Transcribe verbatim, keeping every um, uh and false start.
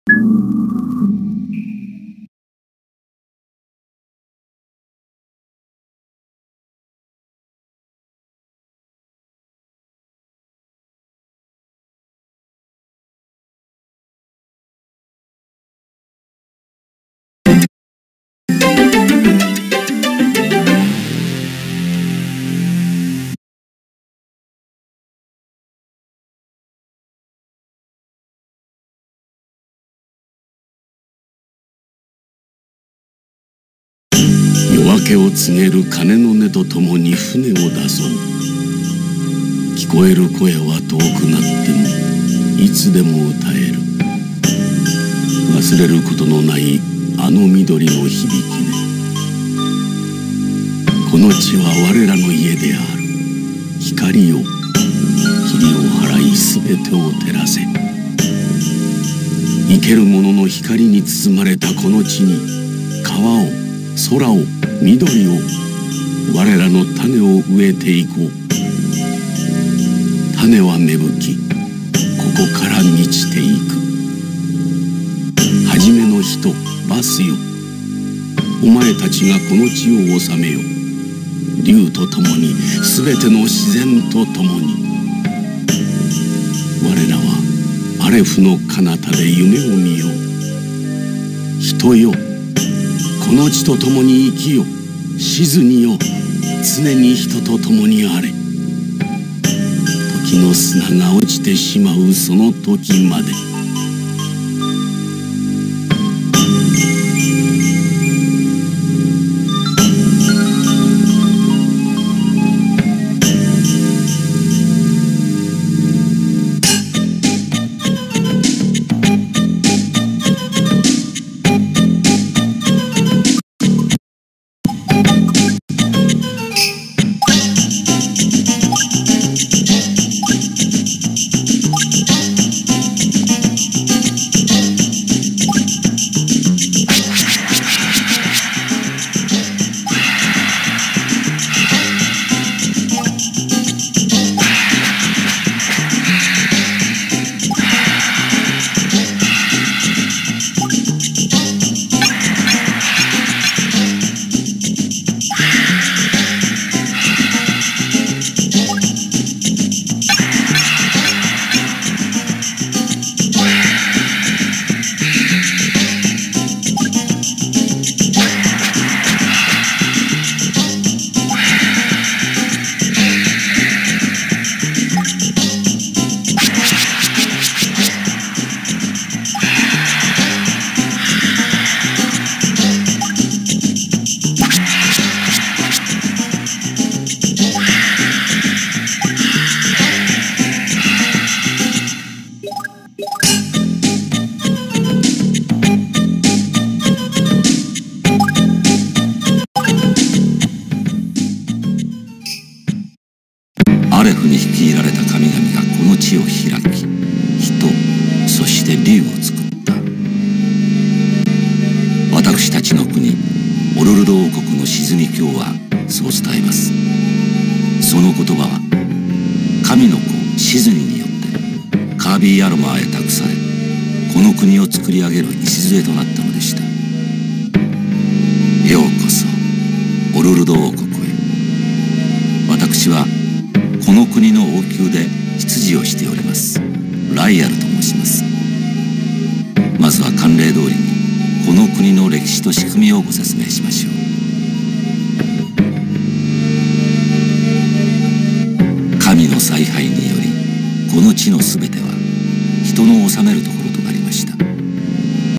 夜明けを告げる鐘の音とともに船を出そう。聞こえる声は遠くなってもいつでも歌える。忘れることのないあの緑の響きで、この地は我らの家である。光よ、霧を払い全てを照らせ。生ける者の光に包まれたこの地に、川を空を緑を我らの種を植えていこう。種は芽吹き、ここから満ちていく。はじめの人バスよ、お前たちがこの地を治めよ。竜と共に全ての自然と共に。我らはアレフの彼方で夢を見よう。人よ、この地と共に生きよ。シズニよ、常に人と共にあれ。時の砂が落ちてしまうその時まで。アレフに率いられた神々がこの地を開き、人そして竜を作った。私たちの国オルルド王国の沈み教はそう伝えます。その言葉は神の子シズニによってカービィアロマーへ託され、この国を作り上げる礎となったのでした。ようこそオルルド王国へ。私はこの国の王宮で執事をしておりますライアルと申します。まずは慣例通りにこの国の歴史と仕組みをご説明しましょう。神の采配によりこの地のすべては人の治めるところ